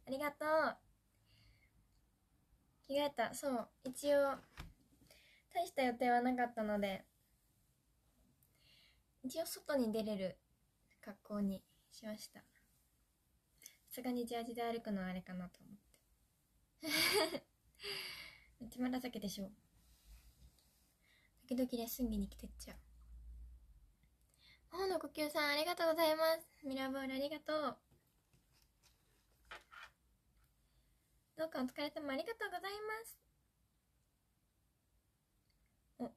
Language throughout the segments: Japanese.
ありがとう。着替えた。そう、一応大した予定はなかったので、一応外に出れる格好にしました。さすがにジャージで歩くのはあれかなと思ってめっちゃ紫でしょ。時々レッスン着に着てっちゃう。頬の呼吸さんありがとうございます。ミラーボールありがとう。どうかお疲れ様ありがとうございます。お、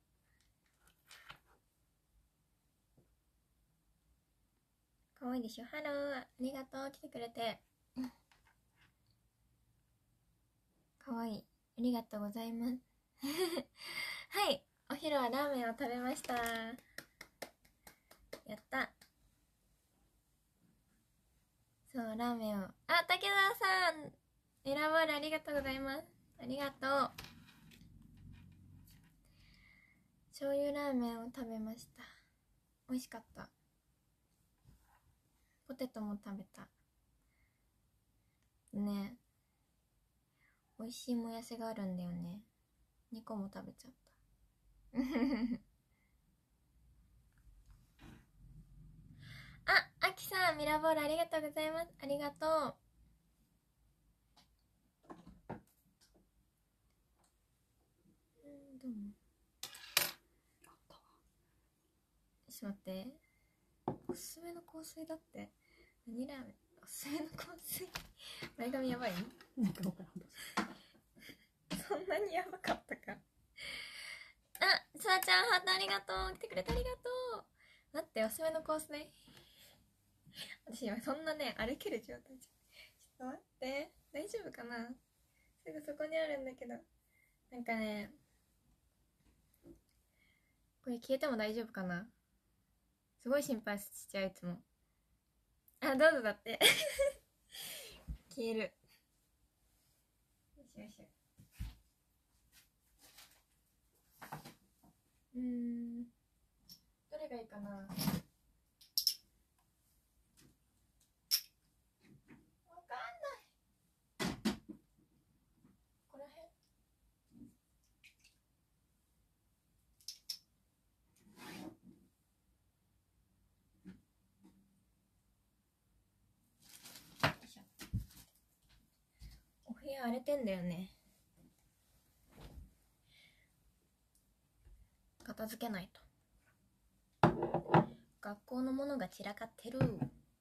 かわいいでしょ。ハロー、ありがとう、来てくれて。かわいい、ありがとうございますはい、お昼はラーメンを食べました。やった。そう、ラーメンを。あ、武田さん、ミラーボールありがとうございます。ありがとう。醤油ラーメンを食べました。美味しかった。ポテトも食べたね。美味しいもやしがあるんだよね。2個も食べちゃったあ、あきさん、ミラーボールありがとうございます。ありがとう。どうも。ちょっと待って、おすすめの香水だって。何ラーメン、おすすめの香水前髪やばいなんかそんなにやばかったか。あ、さあちゃんハートありがとう。来てくれてありがとう。待って、おすすめの香水、私今そんなね歩ける状態じゃん。ちょっと待って、大丈夫かな。すぐそこにあるんだけど、なんかね、これ消えても大丈夫かな。すごい心配しちゃういつも。あ、どうぞだって消える。よしよし。どれがいいかな。わかんない。この辺。お部屋荒れてんだよね。片付けないと。学校のものが散らかってる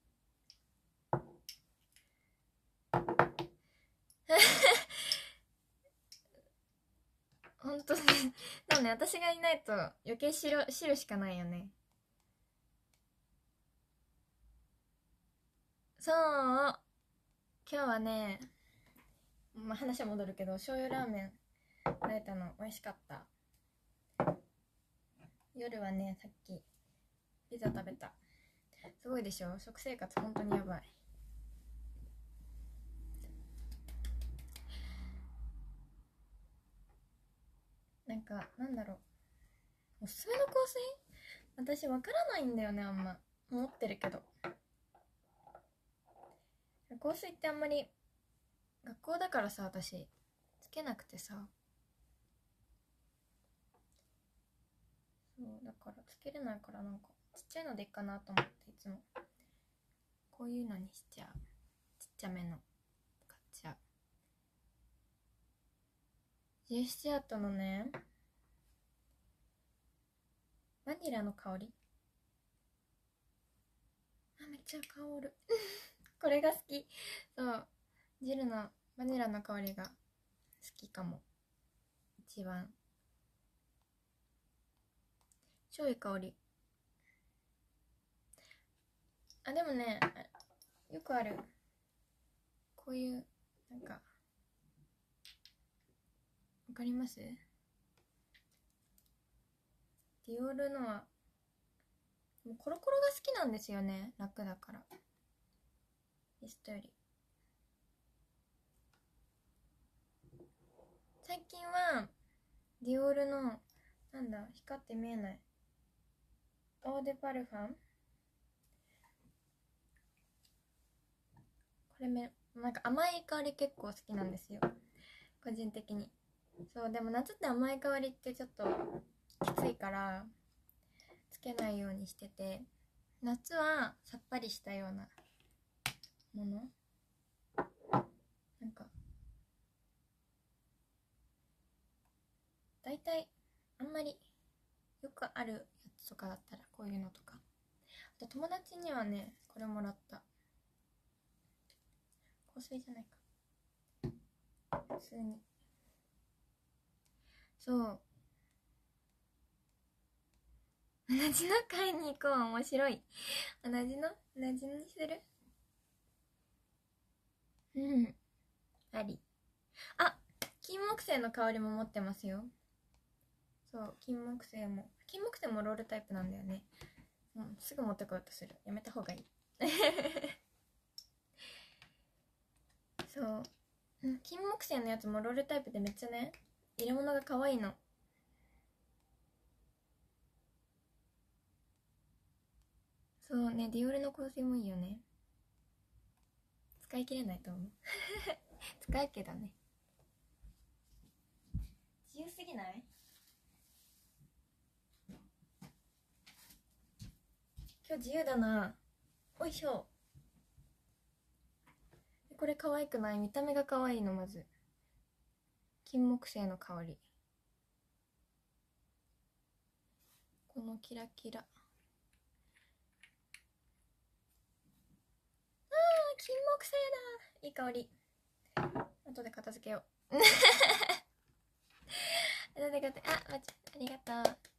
ほんとね。でもね、私がいないと余計知るしかないよね。そう、今日はね、まあ、話は戻るけど、醤油ラーメン食べたの美味しかった。夜はね、さっきピザ食べた。すごいでしょ、食生活本当にやばい。なんかなんだろう、おすすめの香水、私わからないんだよね。あんま思ってるけど、香水ってあんまり学校だからさ、私つけなくてさ。そうだからつけれないから、なんかちっちゃいのでいいかなと思っていつもこういうのにしちゃう。ちっちゃめの買っちゃう。ジェスチャートのね、バニラの香り、あ、めっちゃ香るこれが好き。そう、ジルのバニラの香りが好きかも。一番超いい香り。あ、でもね、よくあるこういうなんか、わかります？ディオールのはもうコロコロが好きなんですよね。楽だから、リストより。最近はディオールの、なんだ、光って見えないオーデパルファン、これめなんか甘い香り結構好きなんですよ、個人的に。そうでも夏って甘い香りってちょっときついからつけないようにしてて、夏はさっぱりしたようなもの、なんかだいたいあんまりよくあるやつとかだったらこういうのとか、あと友達にはねこれもらった、香水じゃないか、普通に。そう同じの買いに行こう、面白い。同じのにする。うんあり。あ、金木犀の香りも持ってますよ。そう、金木犀もロールタイプなんだよね。うん、すぐ持ってこようとする、やめた方がいいそう、金木犀のやつもロールタイプでめっちゃね入れ物が可愛いの。そうね、ディオールの香水もいいよね。使い切れないと思う使うけどね。自由すぎない？今日自由だな。おいしょ。これ可愛くない？見た目が可愛いの。まず金木犀の香り、このキラキラ、金木犀だ、いい香り。後で片付けよう後でありがとう。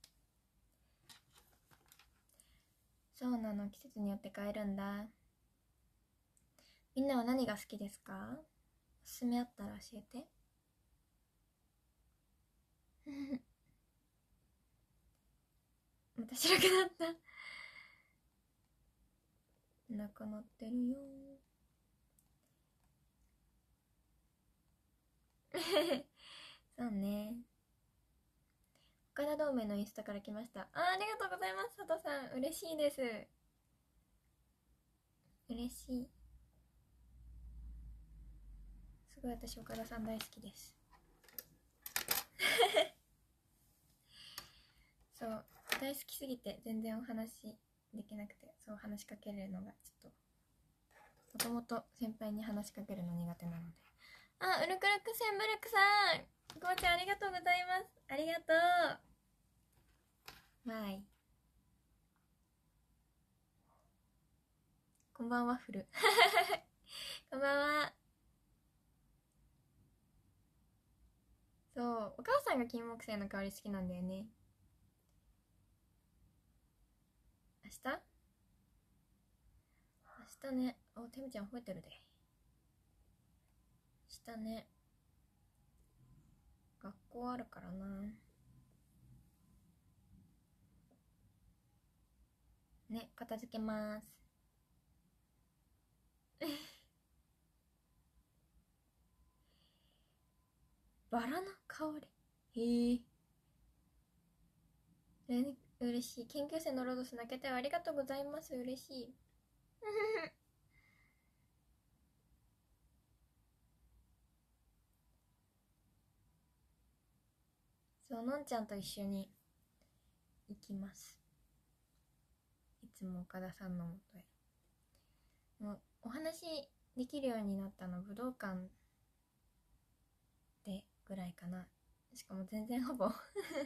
そうなの、季節によって変えるんだ。みんなは何が好きですか？おすすめあったら教えてまた白くなったなくなってるよそうね。岡田同盟のインスタから来ました。ありがとうございます佐藤さん、嬉しいです。嬉しい。すごい私岡田さん大好きですそう大好きすぎて全然お話できなくて、そう話しかけるのがちょっと、もともと先輩に話しかけるの苦手なので。あ、ウルクルクセンブルクさん、こうちゃんありがとうございます。ありがとう。わい、こんばんはフルこんばんは。そう、お母さんが金木犀の香り好きなんだよね。明日ね。お、てむちゃん吠えてるで。明日ね、学校あるからな。ね、片付けますバラの香り、へえ、嬉しい。研究生のロドス泣けてありがとうございます。嬉しいそう、のんちゃんと一緒に行きます。いつも岡田さんのもとへ。もうお話できるようになったの武道館でぐらいかな。しかも全然ほぼ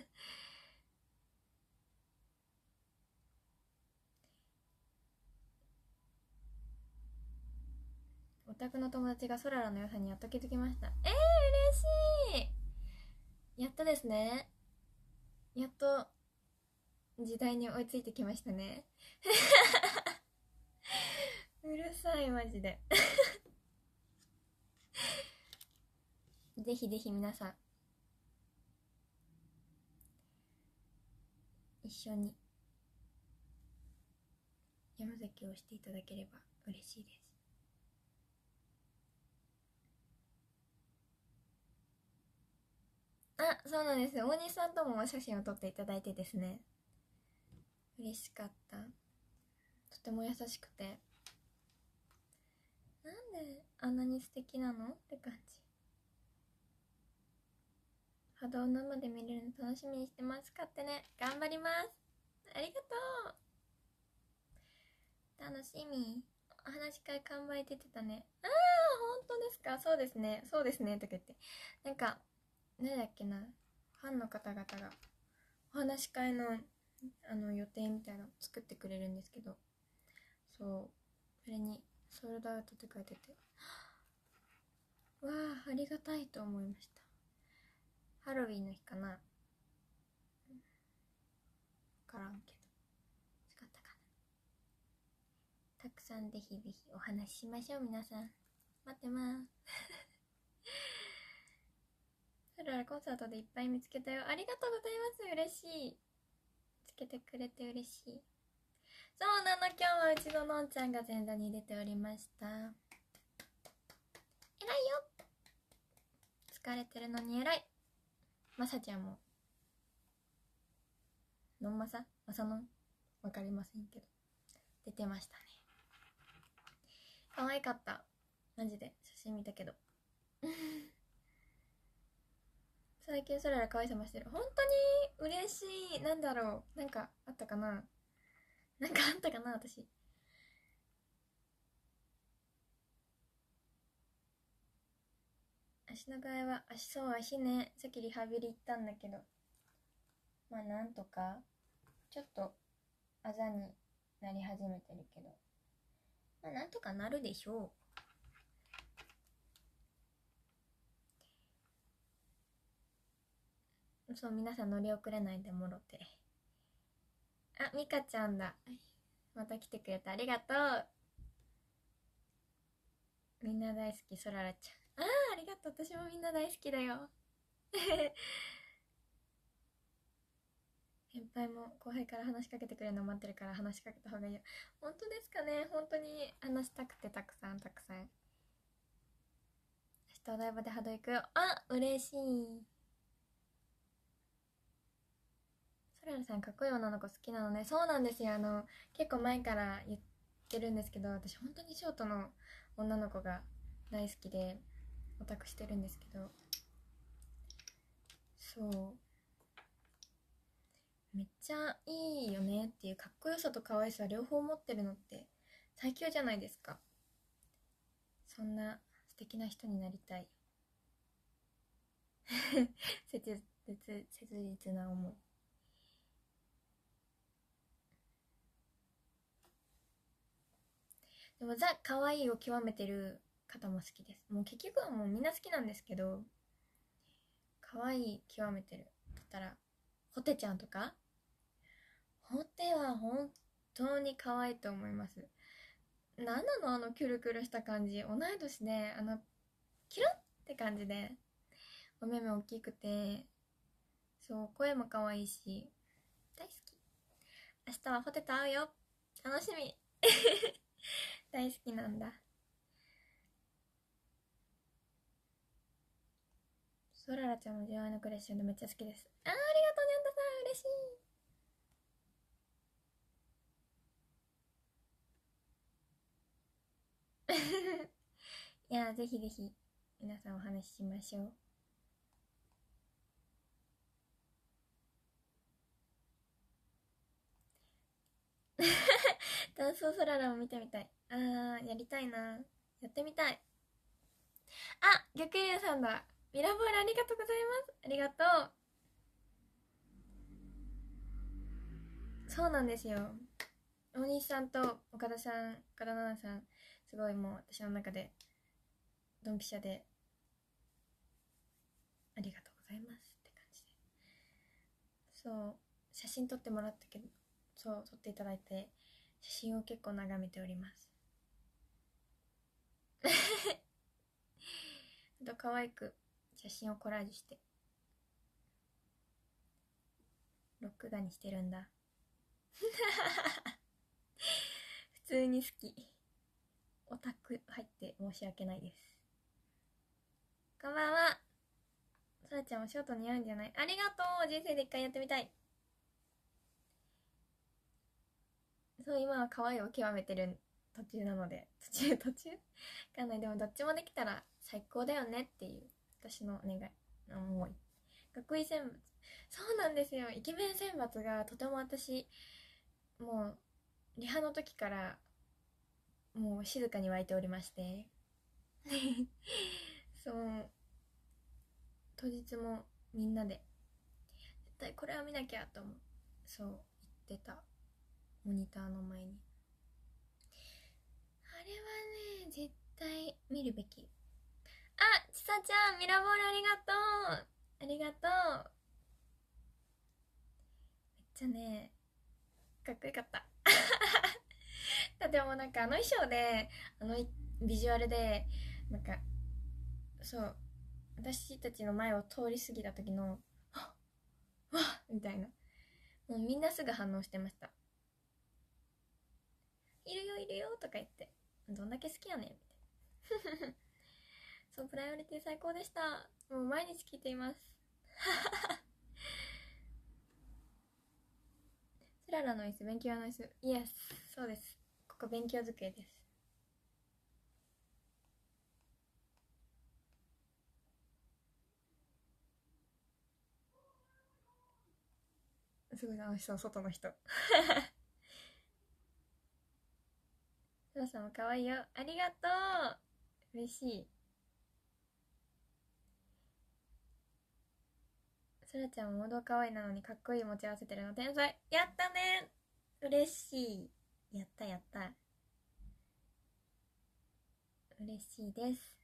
オタクの友達がソララの良さにやっと気づきました。嬉しい。やっとですね。やっと時代に追いついてきましたねうるさいマジでぜひぜひ皆さん一緒に山崎をしていただければ嬉しいです。あ、そうなんです。大西さんともお写真を撮っていただいてですね、嬉しかった。とても優しくて、なんであんなに素敵なのって感じ。波動生で見れるの楽しみにしてます。買ってね。頑張ります。ありがとう。楽しみ。お話し会完売出てたね。あー、本当ですか？そうですね。そうですね。とか言って。なんか、何だっけな。ファンの方々がお話し会の予定みたいなの作ってくれるんですけど、そう、それにソールドアウトって書いてて、わあ、ありがたいと思いました。ハロウィンの日かな、わからんけど、違ったかな。たくさんぜひぜひお話ししましょう。皆さん待ってますそれはコンサートでいっぱい見つけたよ。ありがとうございます。嬉しい。つけてくれて嬉しい。そうなの、今日はうちののんちゃんが前座に出ておりました。偉いよ。疲れてるのに偉い。まさちゃんものんまさのんわかりませんけど出てましたね。可愛かった。マジで写真見たけど最近そらら可愛さましてる。本当に嬉しい。なんだろう、なんかあったかな、なんかあったかな。私足の具合は、足ね、さっきリハビリ行ったんだけど、まあなんとかちょっとあざになり始めてるけど、まあなんとかなるでしょう。そう、皆さん乗り遅れないでもろて。あ、ミカちゃんだ。また来てくれてありがとう。みんな大好き、そららちゃん。ありがとう。私もみんな大好きだよ先輩も後輩から話しかけてくれるの待ってるから話しかけた方がいいよ。本当ですかね。本当に話したくて、たくさん。明日お台場で波動行くよ。あ、嬉しい。そららさんかっこいい女の子好きなのね。そうなんですよ。結構前から言ってるんですけど、私本当にショートの女の子が大好きでオタクしてるんですけど、そう、めっちゃいいよねっていう、かっこよさと可愛さ両方持ってるのって最強じゃないですか。そんな素敵な人になりたい切実な思い。でもザ・可愛いを極めてる方も好きです。もう結局はもうみんな好きなんですけど、可愛い極めてるだったらホテちゃんとか。ホテは本当に可愛いと思います。なんなのあのキュルキュルした感じ。同い年でキュルって感じで、お目目大きくて、そう、声も可愛いし大好き。明日はホテと会うよ。楽しみ大好きなんだ。ソララちゃんも J.Y. のクレッシェンドめっちゃ好きです。ありがとう、にゃんたさん。嬉しいいや、ぜひぜひ皆さんお話ししましょう。ダンスソララも見てみたい。やりたいな。やってみたい。あ、逆エリアさんだ。ミラボールありがとうございます。ありがとう。そうなんですよ。大西さんと岡田さん、岡田奈々さん、すごいもう私の中でドンピシャで、ありがとうございますって感じで。そう、写真撮ってもらったけど、そう、撮っていただいて、写真を結構眺めておりますあと可愛く写真をコラージュして録画にしてるんだ普通に好き。オタク入って申し訳ないです。こんばんは。そらちゃんもショート似合うんじゃない？ありがとう。人生で一回やってみたい。そう、今は可愛いを極めてる途中なので、途中わかんない。でもどっちもできたら最高だよねっていう私の願い、思い。学位選抜、そうなんですよ。イケメン選抜がとても私、もうリハの時からもう静かに湧いておりましてそう当日もみんなで絶対これは見なきゃと思う、そう言ってた。モニターの前にあれはね絶対見るべき。あ、ちさちゃんミラボールありがとう、ありがとう。めっちゃねかっこよかっただってもうなんか衣装でビジュアルでなんかそう私たちの前を通り過ぎた時のわっみたいな、もうみんなすぐ反応してました。いるよいるよとか言って、どんだけ好きやねんみたいなそう、プライオリティ最高でした。もう毎日聞いていますスララの椅子、勉強の椅子、イエス、そうです、ここ勉強机です。すごい楽しそう、外の人ソラさんも可愛いよ、ありがとう、嬉しい。ソラちゃんも王道可愛いなのにかっこいい持ち合わせてるの天才、やったね、嬉しい、やったやった嬉しいです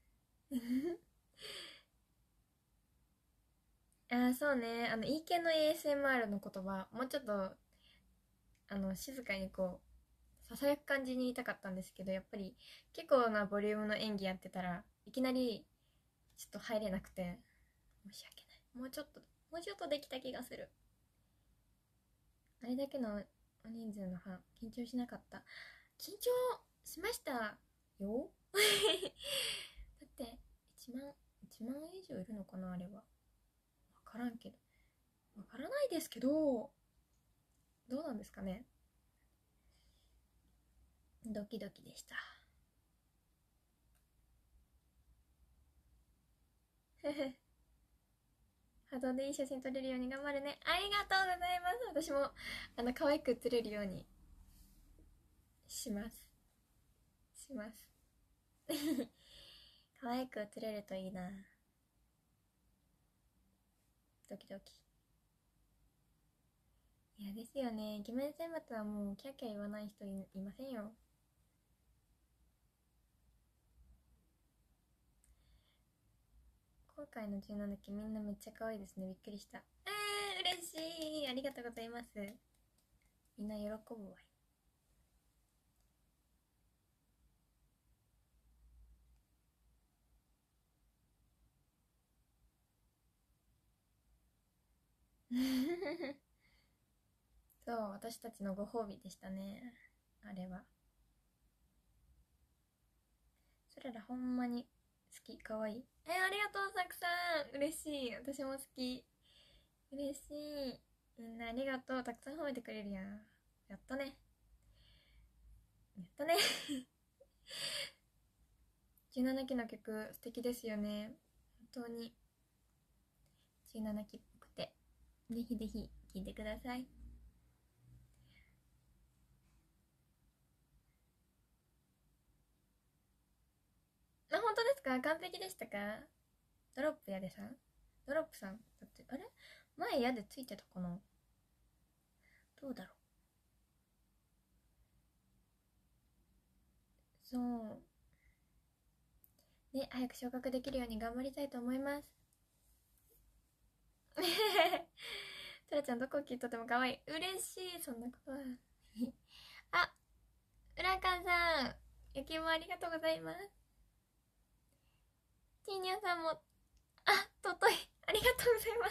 あ、そうね、E 系の ASMR の言葉もうちょっと静かにこうささやく感じに言いたかったんですけど、やっぱり結構なボリュームの演技やってたらいきなりちょっと入れなくて申し訳ない。もうちょっとできた気がする。あれだけの人数のファン緊張しなかった？緊張しましたよだって1万以上いるのかな、あれは。分からんけど、分からないですけど、どうなんですかね。ドキドキでした波動でいい写真撮れるように頑張るね。ありがとうございます。私も可愛く撮れるようにします可愛く撮れるといいな。ドキドキ。いやですよね、イケメン選抜はもうキャッキャ言わない人 いませんよ。今回の17期みんなめっちゃ可愛いですね、びっくりした。嬉しい、ありがとうございます。みんな喜ぶわそう、私たちのご褒美でしたね、あれは。それらほんまに好き、かわいい。ありがとうさくさん、嬉しい、私も好き、嬉しい。みんなありがとう、たくさん褒めてくれるやん。やったねやったね17期の曲素敵ですよね、本当に17期っぽくて、ぜひぜひ聴いてください。本当ですか？完璧でしたか？ドロップやでさん、ドロップさんだって、あれ前やでついてたかな、どうだろう。そうね、早く昇格できるように頑張りたいと思いますトラちゃんどこ切っとっても可愛い、嬉しい、そんなことはあ、浦川さん、焼き芋ありがとうございます。ティーニャさんも、尊い、ありがとうございます。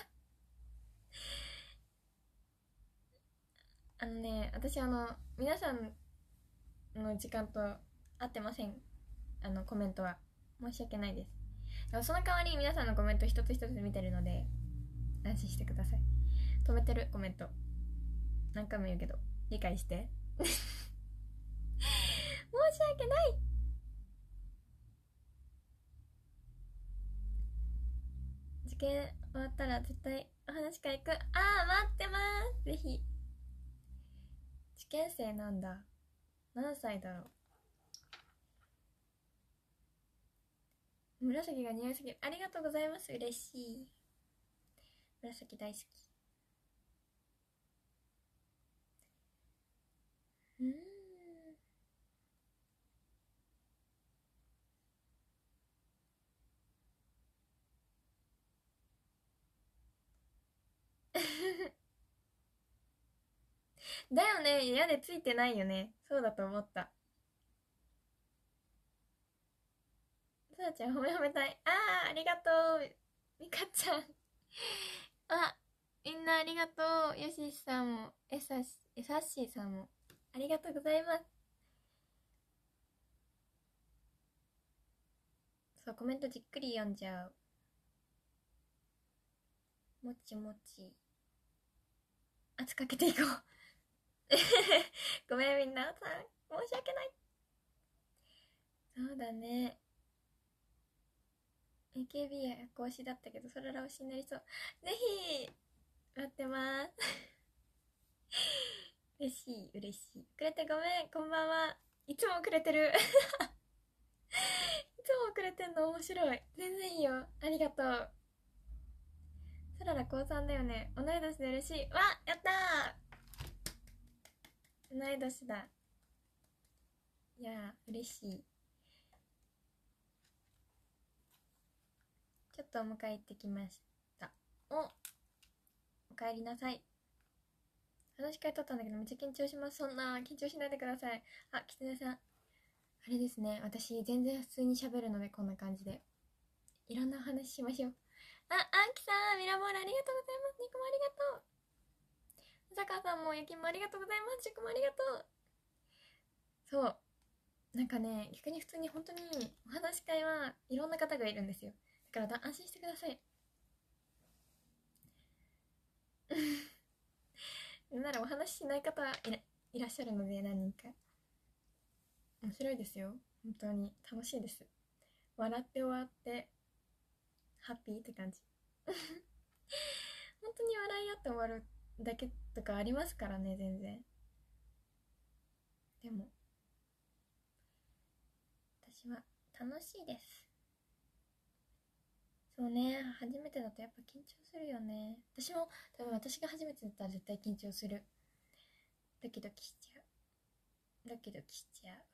私皆さんの時間と合ってません、コメントは申し訳ないです。その代わり皆さんのコメント一つ一つ見てるので安心してください。止めてるコメント何回も言うけど理解して申しし訳ない。受験終わったら絶対お話し会行く。待ってます。ぜひ。受験生なんだ。何歳だろう。紫が似合いすぎる。ありがとうございます。嬉しい。紫大好き。だよね。嫌でついてないよね。そうだと思った。さあちゃん褒めたい。ありがとう。みかちゃん。みんなありがとう。よしさんも、さっしーさんも、ありがとうございます。そう、コメントじっくり読んじゃう。もちもち。圧かけていこう。ごめんみんなさん。申し訳ない。そうだね。AKB や夜行推しだったけど、そらら推しになりそう。ぜひ待ってます。嬉しい、嬉しい。くれてごめん、こんばんは。いつもくれてる。いつもくれてんの面白い。全然いいよ。ありがとう。そらら高3だよね。同い年で嬉しい。わ、やったー。同い年だ。いやー、嬉しい。ちょっとお迎え行ってきました。お帰りなさい。話し会取ったんだけどめっちゃ緊張します。そんな緊張しないでください。きつねさん、あれですね、私全然普通に喋るので、こんな感じでいろんなお話しましょう。あきさん、ミラボールありがとうございます。ニコもありがとう。坂さんもゆきもありがとうございます。チュクもありがとう。そうなんかね、逆に普通に本当にお話し会はいろんな方がいるんですよ。だから安心してください。ならお話ししない方いらっしゃるので、何人か。面白いですよ。本当に楽しいです。笑って終わってハッピーって感じ。本当に笑い合って終わるだけとかありますからね、全然。でも私は楽しいです。そうね、初めてだとやっぱ緊張するよね。私も多分私が初めてだったら絶対緊張する。ドキドキしちゃう。ドキドキしちゃう。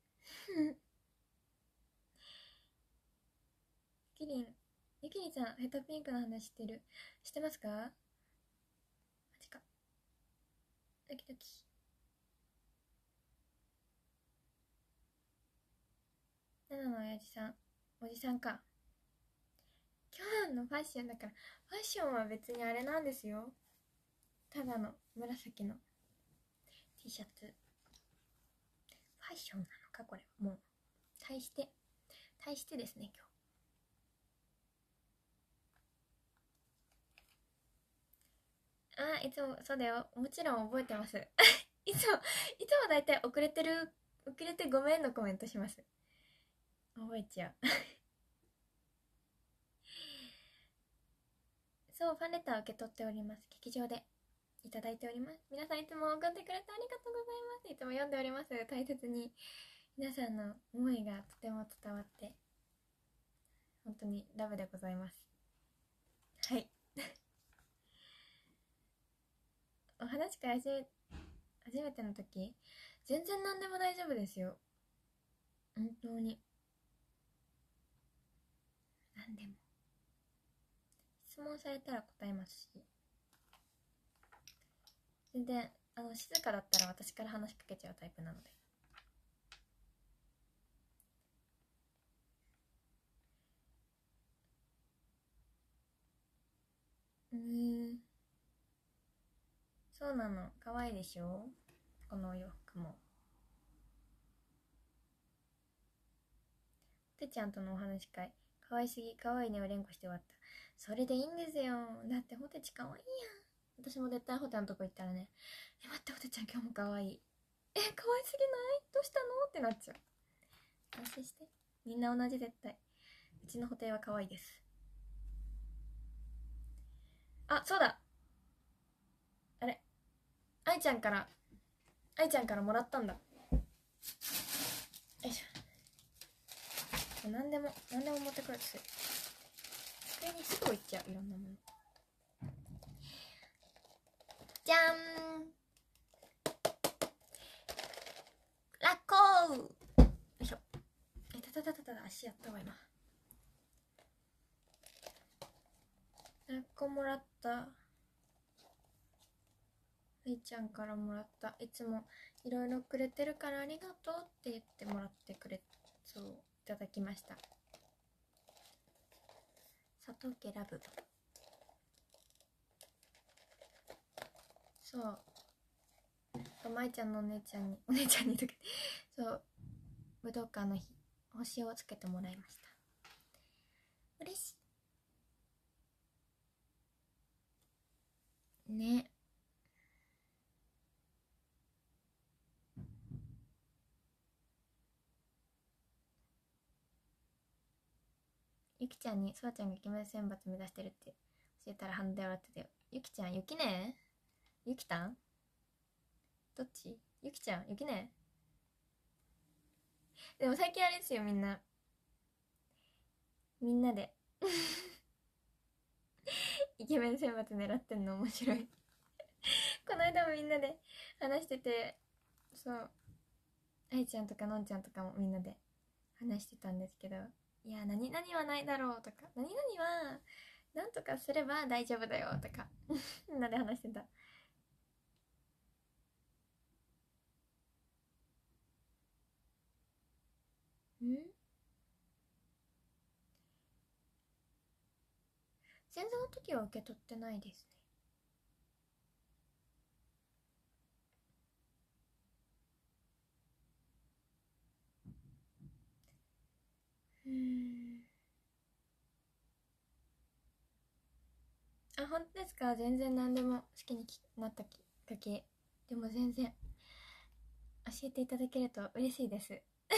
ゆきりんさん、ヘタピンクの話してますか？マジか。ドキドキ。7の親父さん、おじさんか。今日のファッションだから、ファッションは別にあれなんですよ。ただの紫の T シャツ。ファッションなのかこれは。もう対してですね。今日いつもそうだよ。もちろん覚えてます。いつもだいたい遅れてごめんのコメントします。覚えちゃう。そう、ファンレターを受け取っております。劇場でいただいております。皆さんいつも送ってくれてありがとうございます。いつも読んでおります。大切に皆さんの思いがとても伝わって本当にラブでございます。はい。お話会初めての時全然何でも大丈夫ですよ。本当に何でも質問されたら答えますし、全然静かだったら私から話しかけちゃうタイプなので。そうなの、可愛いでしょこのお洋服も。てちゃんとのお話会、可愛すぎ、可愛いねを連呼して終わった。それでいいんですよ。だってほてち可愛いやん。私も絶対ホテのとこ行ったらね、待って、ホテちゃん今日も可愛い。可愛すぎない？どうしたのってなっちゃう。 安心して、みんな同じ。絶対うちの布袋は可愛いです。あ、そうだ、あれ、愛ちゃんからもらったんだ。よいしょ。何でも持ってくるし、机にすぐ置いちゃう、いろんなもの。じゃーん、ラッコー。よいしょ。足やったわ今。ラッコもらった。愛ちゃんからもらった。いつもいろいろくれてるからありがとうって言ってもらってくれ、そういただきました。佐藤家ラブ。そう舞ちゃんのお姉ちゃんにとかそう武道館の日星をつけてもらいました。嬉しいね。ゆきちゃんにそらちゃんがイケメン選抜目指してるって教えたら半で笑ってたよ。ゆきちゃん、ゆきねえ、ゆきたん、どっち？ゆきちゃん、ゆきねえ。でも最近あれですよ、みんなでイケメン選抜狙ってんの面白いこの間もみんなで話してて、そう愛ちゃんとかのんちゃんとかもみんなで話してたんですけど、いや何々はないだろうとか、何々はなんとかすれば大丈夫だよとかみんなで話してた。戦争の時は受け取ってないですね。あ、本当ですか？全然何でも好きになったきっかけでも全然教えていただけると嬉しいです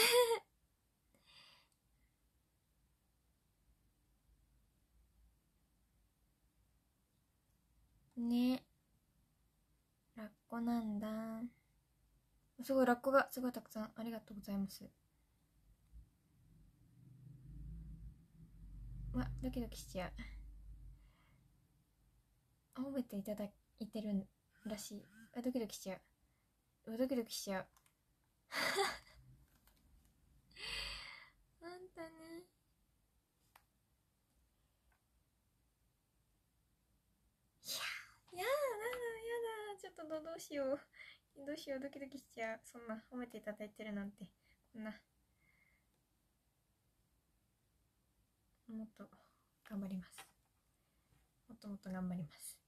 ね。ラッコなんだ。すごいラッコがすごいたくさん、ありがとうございます。わ、ドキドキしちゃう。褒めていただいてるらしい。あ、ドキドキしちゃう。ドキドキしちゃうあんたね。いややだちょっとどうしようドキドキしちゃう。そんな褒めていただいてるなんて、こんな、もっと頑張ります。もっともっと頑張ります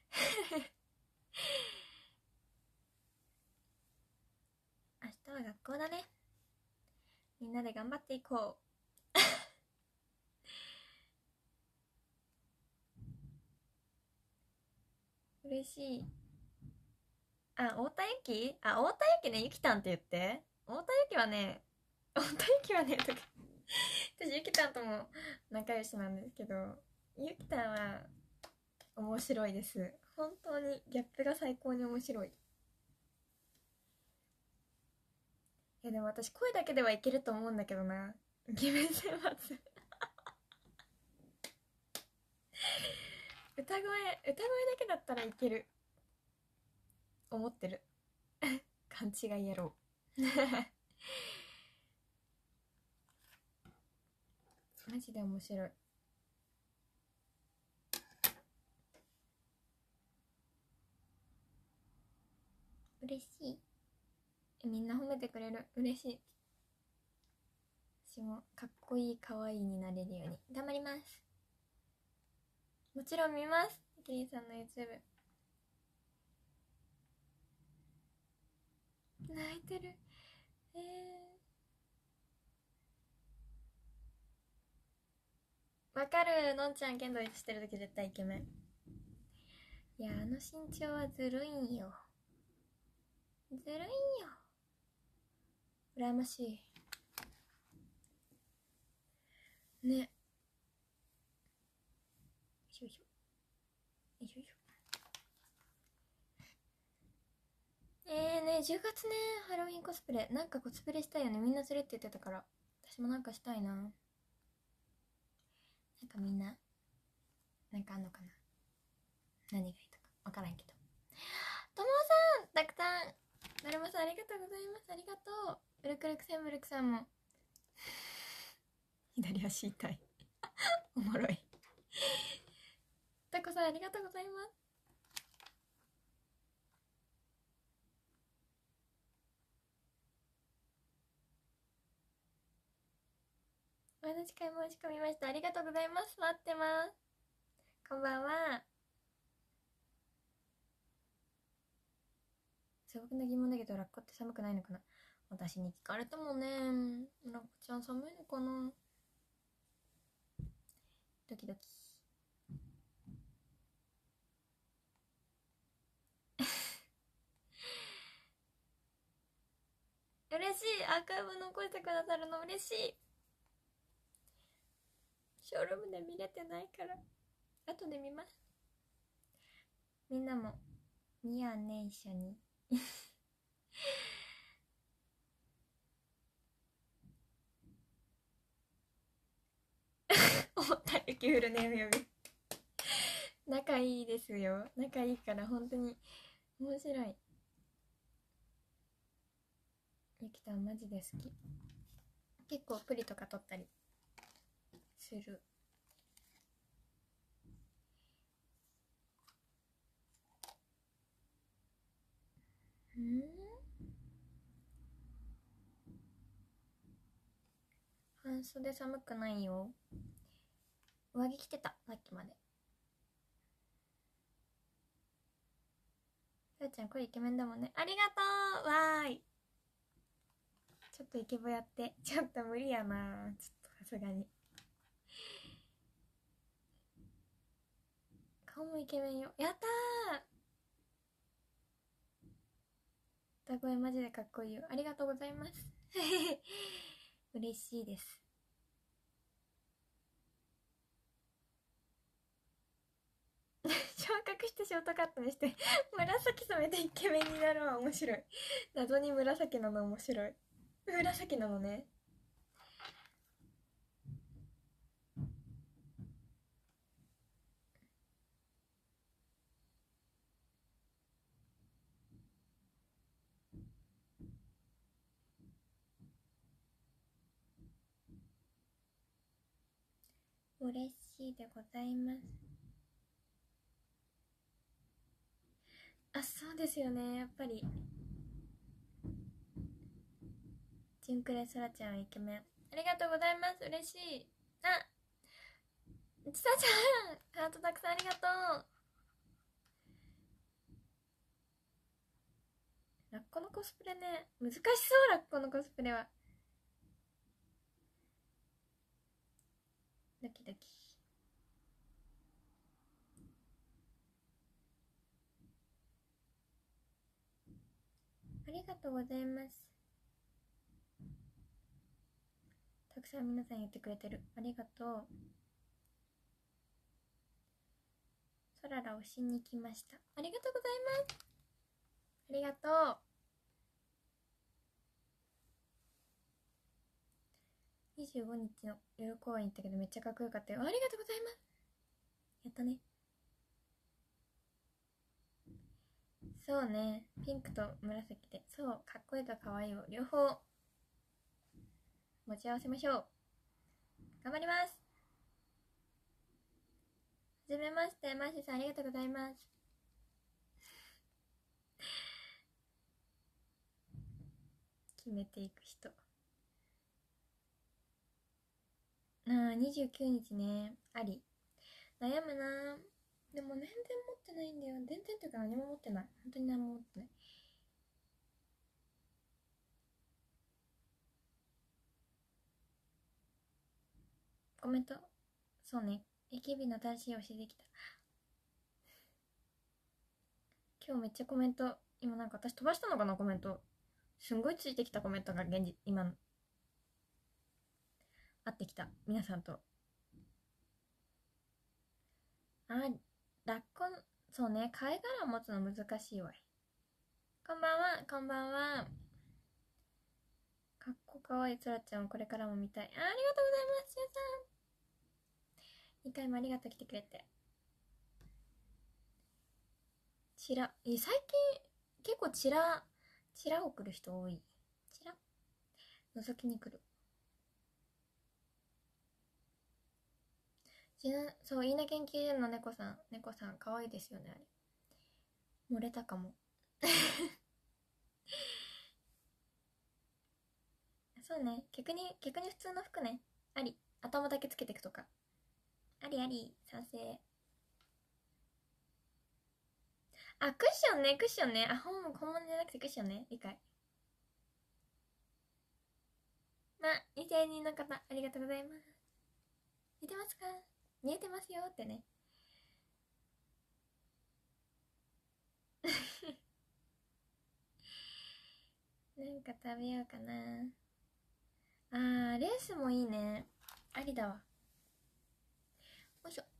明日は学校だね。みんなで頑張っていこう嬉しい。あ、太田ゆき、あ、太田ゆきね、ゆきたんって言って。太田ゆきはね、とか私ゆきたんとも仲良しなんですけど、ゆきたんは面白いです。本当にギャップが最高に面白い。いやでも私声だけではいけると思うんだけどな、イケメン選抜歌声だけだったらいける思ってる勘違い野郎マジで面白い。嬉しい。みんな褒めてくれる。嬉しい。私もかっこいい可愛いになれるように頑張ります。もちろん見ます。キリンさんの YouTube。 泣いてる。わかる。のんちゃん剣道してる時絶対イケメン。いや、あの身長はずるいんよ。ずるいんよ。羨ましい。 しょよいしょよいしょよいしょ。ねえ10月ね、ハロウィンコスプレなんかコスプレしたいよね。みんなするって言ってたから私もなんかしたいな。なんかみんななんかあんのかな。何がいいとかわからんけど。ともさん、たくさんだるまさんありがとうございます。ありがとう。ブルクルクセンブルクさんも左足痛いおもろいタコさんありがとうございます。お話会申し込みました。ありがとうございます。待ってます。こんばんは。素朴な疑問だけど、ラッコって寒くないのかな。私に聞かれてもね。ラッコちゃん寒いのかな。ドキドキ嬉しい。アーカイブ残してくださるの嬉しい。ショールームで見れてないから後で見ます。みんなも見やんね、一緒に思った雪降るネーム呼び仲いいですよ。仲いいから本当に面白い。ゆきたんマジで好き。結構プリとか撮ったりする。半袖寒くないよ。上着着てた、さっきまで。さあちゃん、これイケメンだもんね。ありがとう。わーい。ちょっとイケボやって。ちょっと無理やな。ちょっとさすがに。顔もイケメンよ。やったー。歌声マジでかっこいいよ。ありがとうございます。嬉しいです。昇格してショートカットにして紫染めてイケメンになるわ。面白い。謎に紫なの面白い。紫なのね。嬉しいでございます。あ、そうですよね。やっぱりジンクレソラちゃんイケメン。ありがとうございます。嬉しい。あ、ちさちゃんハートたくさんありがとう。ラッコのコスプレね、難しそう。ラッコのコスプレはドキドキ。ありがとうございます。たくさん皆さん言ってくれてる。ありがとう。ソララをしに来ました。ありがとうございます。ありがとう。25日の夜公演行ったけどめっちゃかっこよかったよ。ありがとうございます。やったね。そうね、ピンクと紫で、そう、かっこいいとかわいいを両方持ち合わせましょう。頑張ります。はじめまして、マーシーさんありがとうございます。決めていく人。29日ね、あり。悩むな。でも全然持ってないんだよ。全然っていうか何も持ってない。本当に何も持ってない。コメント。そうね。AKB の新しい推しできた。今日めっちゃコメント、今なんか私飛ばしたのかな、コメント。すんごいついてきたコメントが今、会ってきた。皆さんと。 ラッコ、そうね、貝殻持つの難しいわい。こんばんは、こんばんは。かっこかわいいそらちゃんをこれからも見たい。ありがとうございます、しゅうさん。2回もありがとう、来てくれて。最近、結構チラを来る人多い。チラ覗きに来る。そう、いいね研究所の猫さんかわいいですよね、あれ。漏れたかも。そうね、逆に普通の服ね。あり。頭だけつけていくとか。ありあり、賛成。あ、クッションね。あ、本物じゃなくてクッションね。理解。2000人の方、ありがとうございます。見てますか？見えてますよってね。なんか食べようかな。レースもいいね。ありだわ。よいしょ。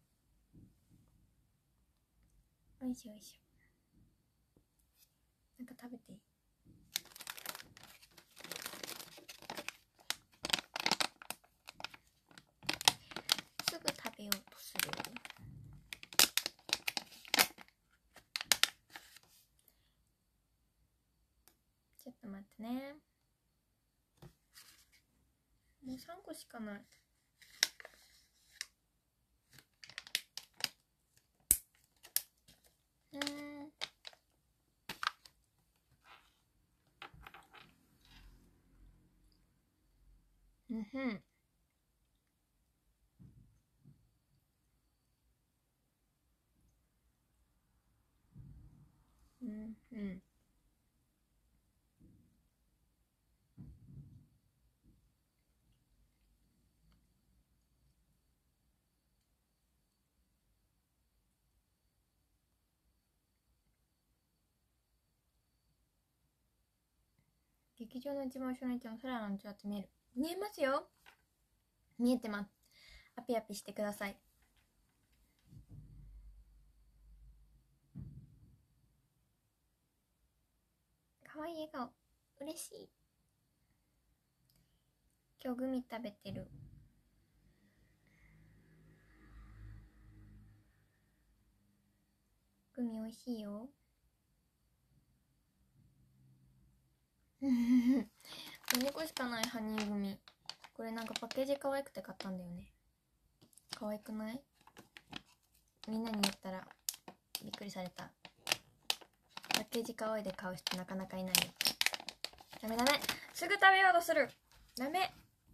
なんか食べていい？すぐ食べようとする。ちょっと待ってね。もう3個しかない。劇場の一番後ろにいても空のちょっと見える。見えますよ。見えてます。アピアピしてください。かわいい笑顔。嬉しい。今日グミ食べてる。グミ美味しいよ。2個しかないハニーグミ。これなんかパッケージ可愛くて買ったんだよね。可愛くない？みんなに言ったらびっくりされた。パッケージ可愛いで買う人なかなかいないよ。ダメすぐ食べようとする。ダメ。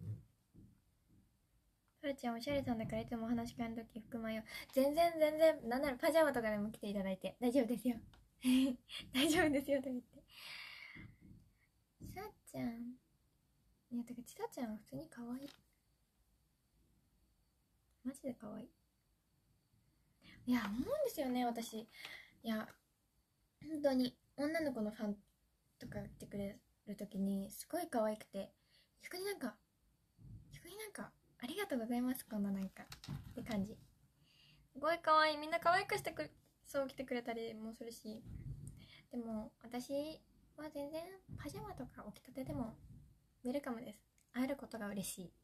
トラちゃんおしゃれさんだからいつもお話し会の時服迷う。全然なんならパジャマとかでも来ていただいて大丈夫ですよ。大丈夫ですよとか言って。さっちゃん、いやてかちさちゃんは普通に可愛い。マジで可愛い。いや思うんですよね、私。いや本当に女の子のファンとか言ってくれるときにすごい可愛くて、逆になんかありがとうございます、こんななんかって感じ。すごい可愛い。みんな可愛くしてそう来てくれたりもするし、でも私は全然パジャマとか起きたてでもウェルカムです。会えることが嬉しい。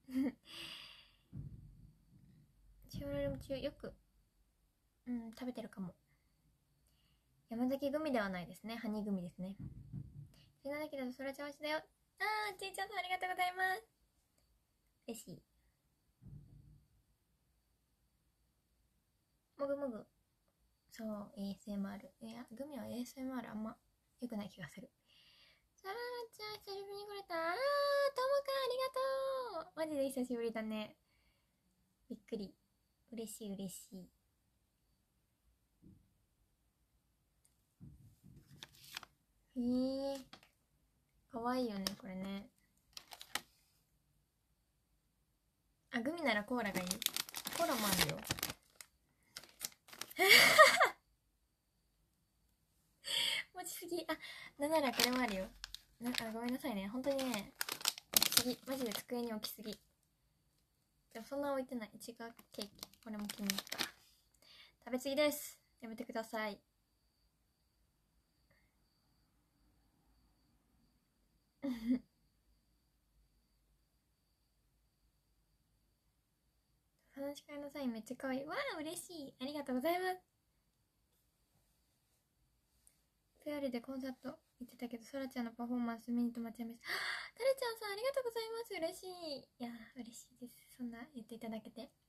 シオラルム中よく食べてるかも。山崎グミではないですね。ハニーグミですね。それなんだけどそらちゃんしだよ。ちいちゃんさんありがとうございます。嬉しい。もぐもぐ。そう、ASMR。いや、グミは ASMR あんま良くない気がする。さらちゃん、久しぶりに来れた。ともかありがとう。マジで久しぶりだね。びっくり。嬉しい。かわいいよね、これね。グミならコーラがいい。コーラもあるよ。持ちすぎ。なんならこれもあるよ。ごめんなさいね。本当にね、置きすぎ。マジで机に置きすぎ。でもそんな置いてない。違うケーキ。これも気に入った。 食べ過ぎです。やめてください。話し会のサインめっちゃ可愛い。わあ、嬉しい。ありがとうございます。PR でコンサート行ってたけど、そらちゃんのパフォーマンス見にとまっちゃいました。タレちゃんさん、ありがとうございます。嬉しい。いや、嬉しいです。そんな言っていただけて。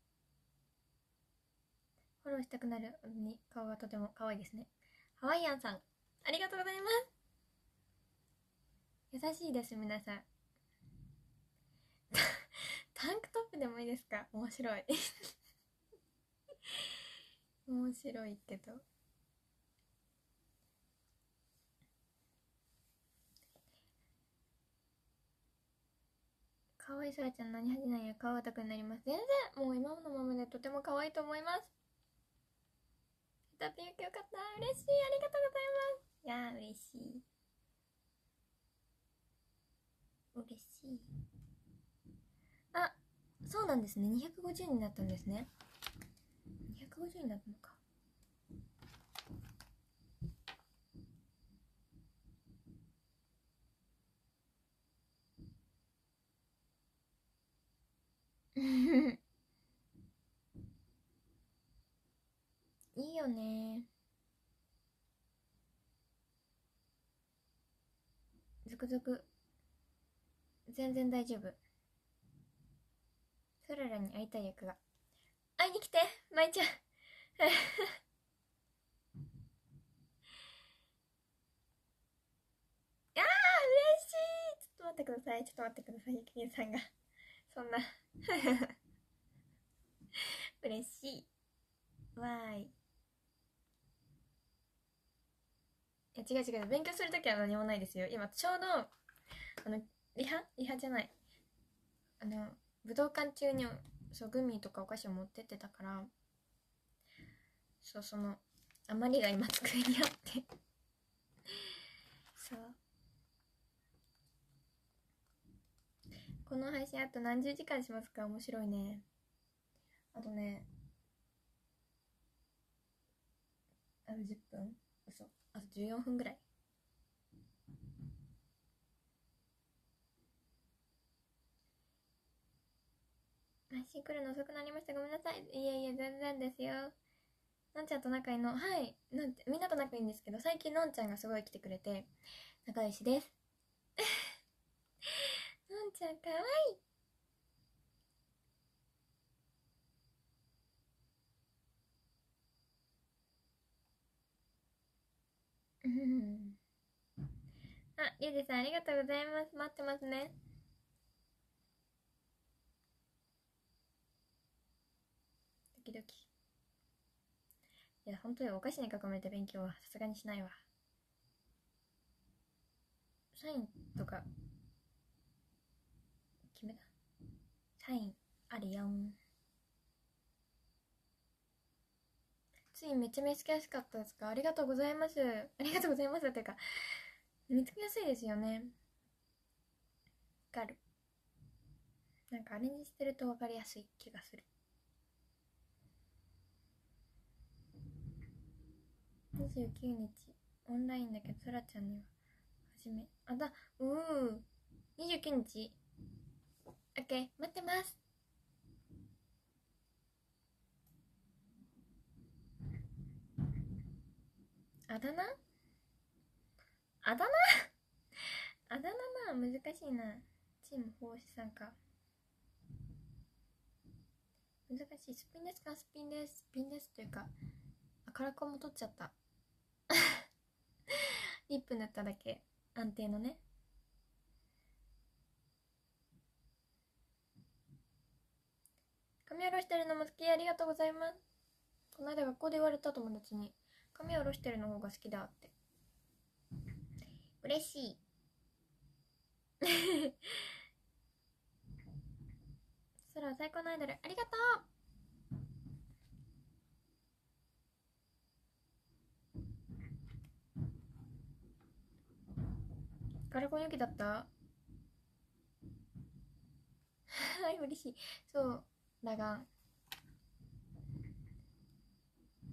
フォローしたくなるに顔がとても可愛いですね。ハワイアンさん、ありがとうございます。優しいです、皆さん。タンクトップでもいいですか？面白い。面白いけど。可愛いそらちゃん何恥なんや、顔赤くなります。全然もう今のままでとても可愛いと思います。歌ってよかった。嬉しい。ありがとうございます。いやー、嬉しい。嬉しい。あ、そうなんですね。250になったんですね。250になったのか。いいよね。ゾクゾク。全然大丈夫。そららに会いたい役が。会いに来て、まいちゃん。あー、嬉しい。ちょっと待ってください。ちょっと待ってください。ゆきりんさんが。そんな。嬉しい。わーい。いや、違う違う。勉強するときは何もないですよ。今、ちょうど、リハじゃない。武道館中に、そう、グミとかお菓子を持ってってたから、そう、余りが今机にあって。そう。この配信あと何十時間しますか？面白いね。あとね、あと10分？嘘。あと14分ぐらい。配信来るの遅くなりました。ごめんなさい。いえいえ、全然ですよ。のんちゃんと仲いいの、はい。みんなと仲いいんですけど、最近のんちゃんがすごい来てくれて、仲良しです。のんちゃんかわいい。あ、ゆうじさんありがとうございます。待ってますね。ドキドキ。いや、本当にお菓子に囲まれて勉強はさすがにしないわ。サインとか、決めた。サイン、ありやん。ついめっちゃ見つけやすかったですか？ありがとうございます。ありがとうございますっていうか、見つけやすいですよね。わかる。なんかアレンジしてるとわかりやすい気がする。29日オンラインだけど、そらちゃんには初め29日 OK、 待ってます。あだ名あだ名な、難しいな。チーム奉仕参加難しい。スピンですか？スピンです。スピンですというか、カラコンも取っちゃった。リップ塗っただけ。安定のね。髪下ろしてるのも好き。ありがとうございます。この間学校で言われた友達に、髪下ろしてるの方が好きだって。嬉しい。そら最高のアイドル、ありがとう。カラコン雪だった？はい、嬉しい。そう、裸眼。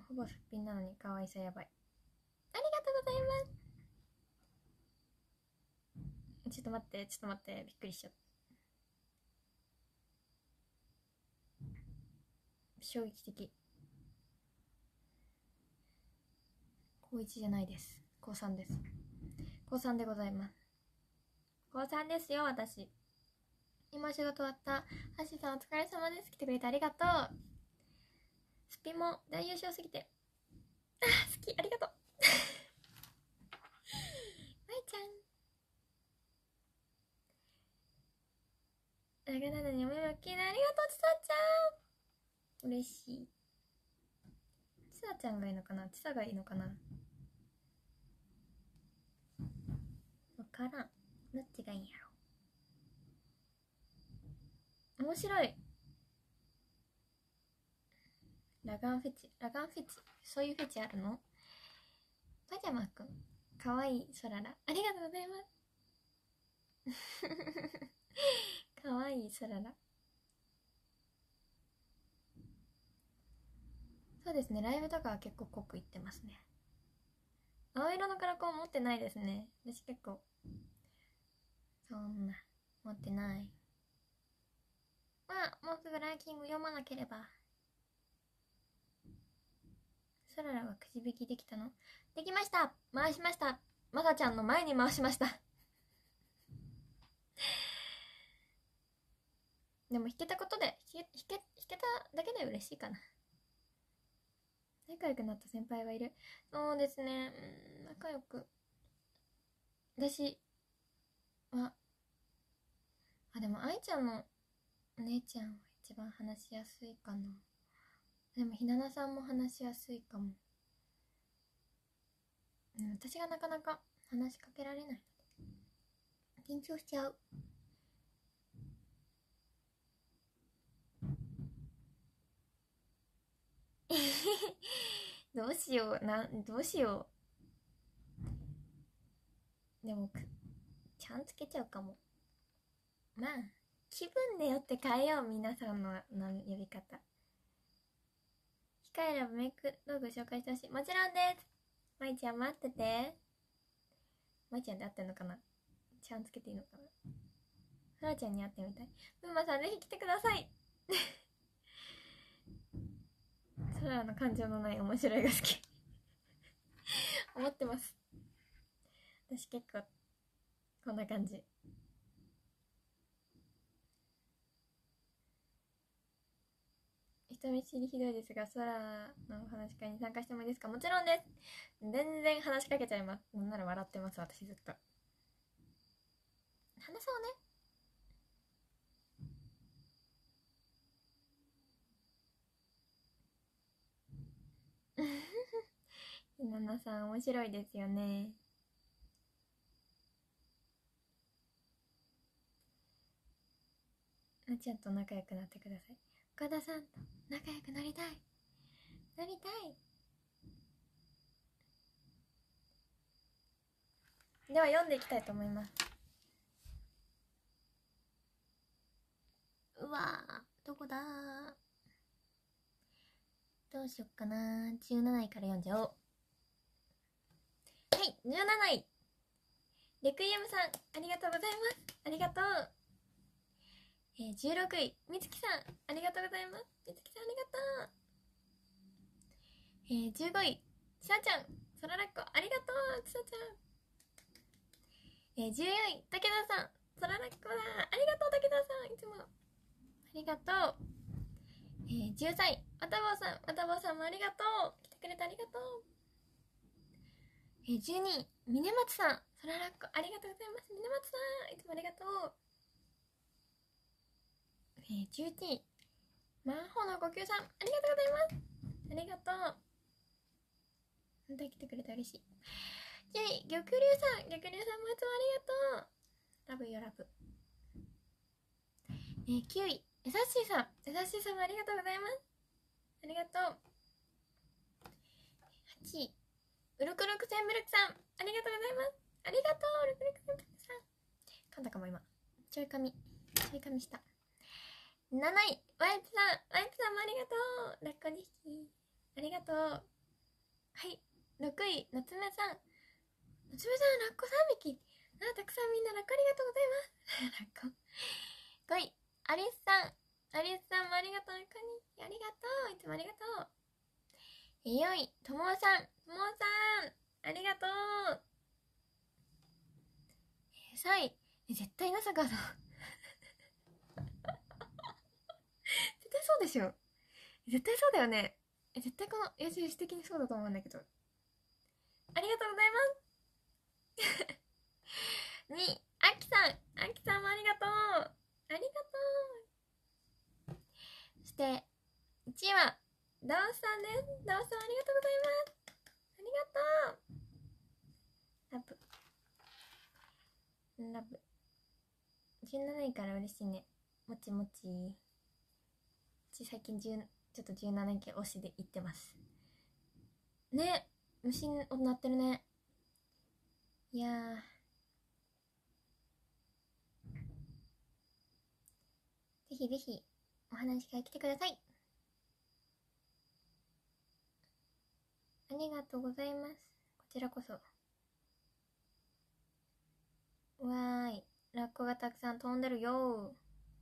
ほぼすっぴんなのに可愛さやばい。ありがとうございます。ちょっと待って、びっくりしちゃった。衝撃的。高1じゃないです。高3です。高3でございます。高3ですよ、私。今仕事終わった。ハッシーさんお疲れ様です。来てくれてありがとう。スピも大優勝すぎて。好き、ありがとう。まいちゃん。長なのにお目もきれいでありがとう、ちさちゃん。嬉しい。ちさちゃんがいいのかな、ちさがいいのかな、わからん。どっちがいいんやろ。面白い。ラガンフェチ、そういうフェチあるの？パジャマくん、かわいいソララ、ありがとうございますかわいいソララ。そうですね、ライブとかは結構濃くいってますね。青色のカラコン持ってないですね。私結構そんな持ってない。まあもうすぐランキング読まなければ。ソララはくじ引きできたの？できました。回しました。まさちゃんの前に回しましたでも弾けたことで弾けただけで嬉しいかな。仲良くなった先輩はいる？そうですね、仲良く、私はでも愛ちゃんのお姉ちゃんは一番話しやすいかな。でもひななさんも話しやすいかも。私がなかなか話しかけられない。緊張しちゃう。どうしようでもちゃんつけちゃうかも。まあ気分でよって変えよう。皆さんの呼び方。控えればメイク道具紹介してほしい。もちろんです。まいちゃん待ってて。まいちゃんで合ってんのかな、ちゃんつけていいのかな。そらちゃんに会ってみたい。ブーマさんぜひ来てくださいそらの感情のない面白いが好き思ってます。私結構こんな感じ。人見知りひどいですが、空の話し会に参加してもいいですか？もちろんです。全然話しかけちゃいます。なんなら笑ってます、私ずっと。話そうねひななさん面白いですよね。なちゃんと仲良くなってください。岡田さんと仲良くなりたい。では読んでいきたいと思います。うわー、どこだー。どうしよっかなー。17位から読んじゃおう。はい、17位。レクイエムさん、ありがとうございます。ありがとう。16位、みつきさん、ありがとうございます。みつきさん、ありがとう。15位、ちさちゃん、そららっこ、ありがとう、ちさちゃん。14位、武田さん、そららっこだ、ありがとう、武田さん、いつも。ありがとう。13位、わたぼうさんもありがとう。来てくれてありがとう。12位、みねまつさん、そららっこ、ありがとうございます。みねまつさん、いつもありがとう。11位、魔法の呼吸さん、ありがとうございます。ありがとう。本当に来てくれて嬉しい。10位、玉竜さんもいつもありがとう。ラブよラブ。9位、やさしいさんもありがとうございます。ありがとう。8位、ウルクルクセンブルクさん、ありがとうございます。ありがとう、ウルクルクセンブルクさん。噛んだかも今。ちょい噛みした。7位、ワイプさんもありがとう。ラッコ2匹。ありがとう。 はい、6位、夏目さん。夏目さん、ラッコ3匹。たくさんみんなラッコありがとうございます。ラッコ。5位、アリスさん。アリスさんもありがとう。ありがとう。いつもありがとう。4位、ともさん。ともさん。ありがとう。3位、絶対まさかの。絶対そうでしょ。絶対そうだよね。絶対この矢印的にそうだと思うんだけど。ありがとうございます。2位、あきさん。あきさんもありがとう。ありがとう。そして、1位は、ダオさんです。ダオさんありがとうございます。ありがとう。ラブ。17位から嬉しいね。もちもち。最近ちょっと17位推しで行ってます。ね、虫音鳴ってるね。いやー。ぜひぜひ、お話会来てください。ありがとうございます。こちらこそ。わーい。ラッコがたくさん飛んでるよ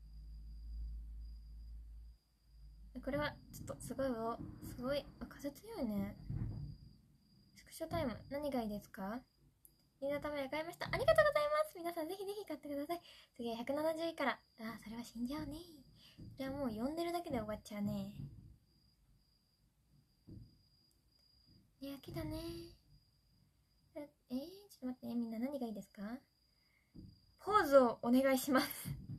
ー。これは、ちょっとすごいわ。すごい。風強いね。スクショタイム、何がいいですか？みんなために買いました。ありがとうございます。皆さんぜひぜひ買ってください。次は170位から。それは死んじゃうね。それはもう読んでるだけで終わっちゃうね。ね、秋だね。ちょっと待って、みんな何がいいですか？ポーズをお願いします。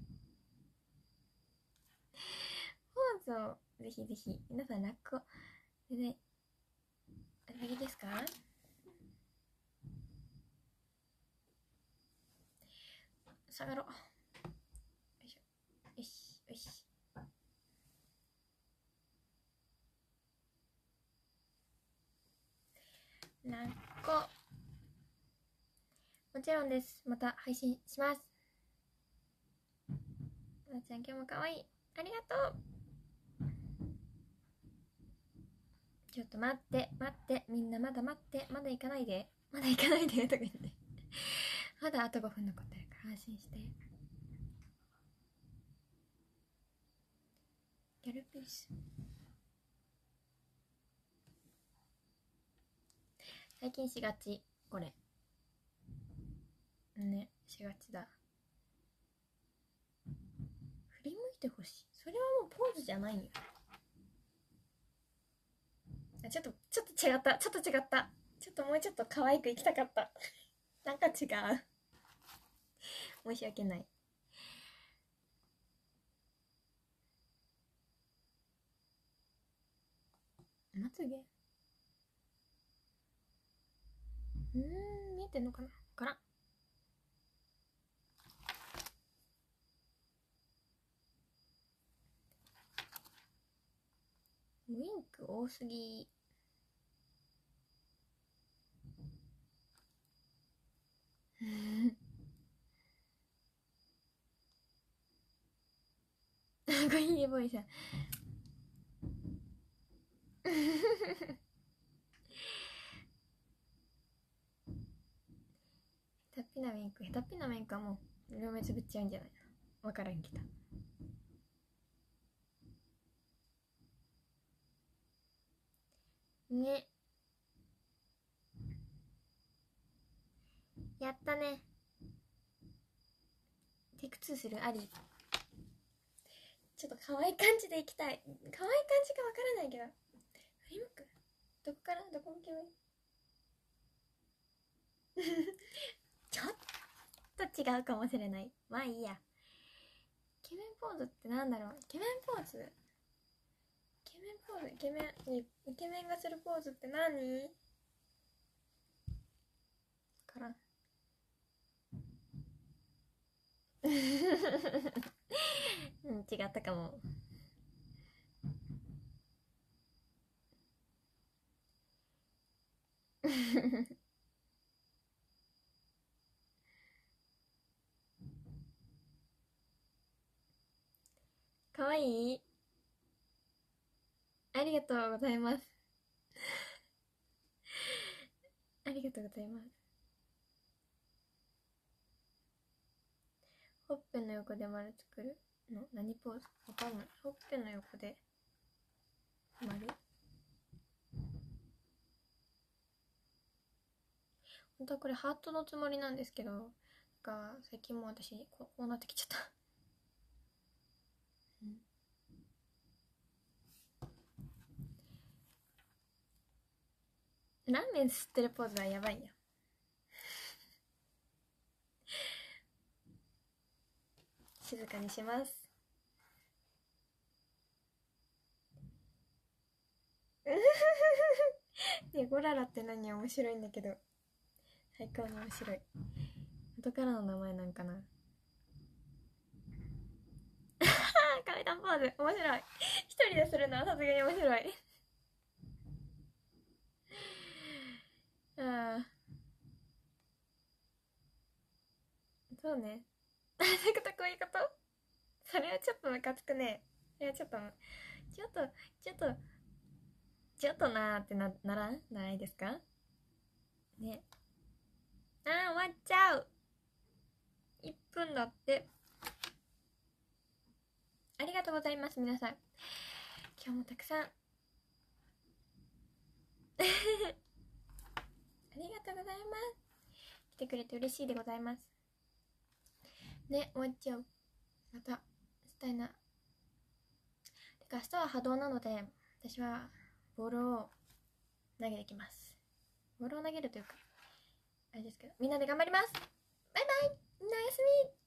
ポーズをぜひぜひ。皆さんラッコ。でね、いいですか？下がろう。よいしょ。よし、よし。ラッコ。もちろんです。また配信します。まーちゃん今日も可愛い。ありがとう。ちょっと待って待って、みんなまだ待って、まだ行かないで、まだ行かないでとか言ってまだあと5分残ってるから安心して。ギャルピース最近しがち、これね、しがちだ。振り向いてほしい。それはもうポーズじゃないよ。ちょっと違った。ちょっともうちょっと可愛くいきたかったなんか違う申し訳ない。まつげ見えてんのかな、からん。ウィンク多すぎかいいボイさんヘタピなメイク、ヘタピなメイクはもう両目つぶっちゃうんじゃないの、わからんけど。ね、やったね。テイク2する？あり？ちょっと可愛い感じでいきたい。可愛い感じかわからないけど。振り向く？どこから？どこ向けばいい？ちょっと違うかもしれない。まあいいや。イケメンポーズってなんだろう？イケメンポーズ？イケメンポーズ？イケメンがするポーズって何？からん。うん、違ったかも。かわいい？ありがとうございます。 りがとうございます。ほっぺの横で丸作るの何ポーズわかんない。ほっぺの横で丸。本当はこれハートのつもりなんですけど、なんか最近もう私こうなってきちゃった。ラーメン吸ってるポーズはやばいよ。静かにします。ね、ゴララって何？面白いんだけど、最高に面白い。元からの名前なんかな。階段ポーズ面白い。一人でするのはさすがに面白い。ああ、そうね。そういうこと、こういうこと。それはちょっとムカつくね。それはちょっとなーってならないですかね。あー、終わっちゃう。1分だって。ありがとうございます、皆さん。今日もたくさん。ありがとうございます。来てくれて嬉しいでございます。ね、終わっちゃう。また、したいな。てか、明日は波動なので、私はボールを投げてきます。ボールを投げるというか、あれですけど、みんなで頑張ります。バイバイ。みんなおやすみ。